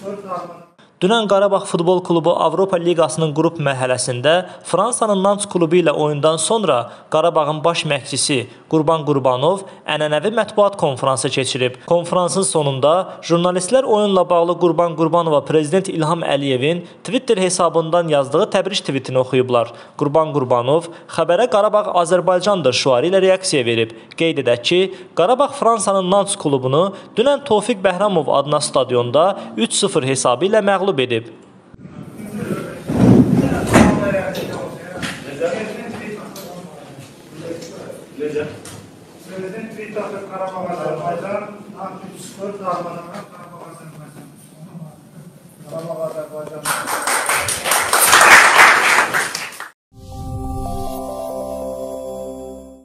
Dünən Qarabağ Futbol Klubu Avropa Liqasının qrup mərhələsində Fransanın Nantes klubu ilə oyundan sonra Qarabağın baş məşqçisi Qurban Qurbanov ənənəvi mətbuat konfransı keçirib. Konfransın sonunda jurnalistlər oyunla bağlı Qurban Qurbanova Prezident İlham Əliyevin Twitter hesabından yazdığı təbrik tweetini oxuyublar. Qurban Qurbanov xəbərə Qarabağ Azərbaycandır şüarı ilə reaksiya verib. Qeyd edək ki, Qarabağ Fransanın Nantes klubunu dünən Tofiq Bəhramov adına stadionda 3-0 hesabı ilə məğlub edib. Prezident Bittatır Qarabağ Azərbaycan, Nantes 3-0 Qarabağ Azərbaycan.